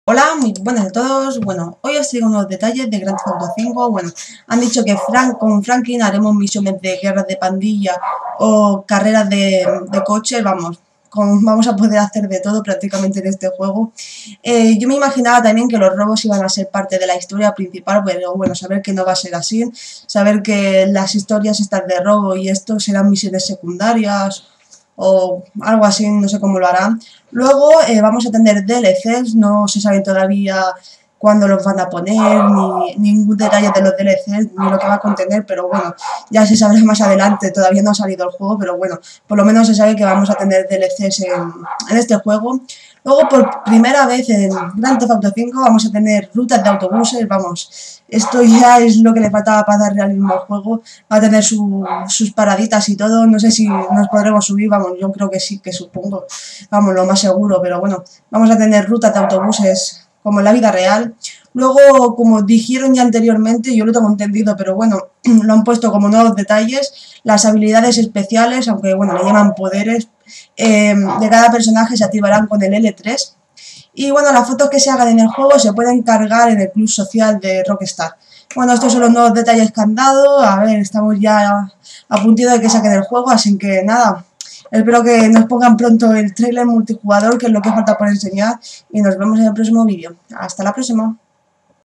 Hola, muy buenas a todos. Bueno, hoy os traigo unos detalles de Grand Theft Auto 5. Bueno, han dicho que con Franklin haremos misiones de guerras de pandilla o carreras de coches. Vamos, vamos a poder hacer de todo prácticamente en este juego. Yo me imaginaba también que los robos iban a ser parte de la historia principal, pero bueno, saber que no va a ser así. Saber que las historias estas de robo y esto serán misiones secundarias o algo así, no sé cómo lo harán. Luego vamos a tener DLCs, no se sabe todavía cuándo los van a poner, ni ningún detalle de los DLCs, ni lo que va a contener, pero bueno, ya se sabrá más adelante, todavía no ha salido el juego, pero bueno, por lo menos se sabe que vamos a tener DLCs en este juego. Luego, por primera vez en Grand Theft Auto 5 vamos a tener rutas de autobuses, vamos, esto ya es lo que le faltaba para dar realismo al juego, va a tener sus paraditas y todo, no sé si nos podremos subir, vamos, yo creo que sí, que supongo, vamos, lo más seguro, pero bueno, vamos a tener rutas de autobuses como en la vida real. Luego, como dijeron ya anteriormente, yo lo tengo entendido, pero bueno, lo han puesto como nuevos detalles, las habilidades especiales, aunque bueno, le llaman poderes, de cada personaje se activarán con el L3. Y bueno, las fotos que se hagan en el juego se pueden cargar en el club social de Rockstar. Bueno, estos son los nuevos detalles que han dado. A ver, estamos ya a puntito de que saquen el juego, así que nada. Espero que nos pongan pronto el trailer multijugador, que es lo que falta por enseñar. Y nos vemos en el próximo vídeo. Hasta la próxima.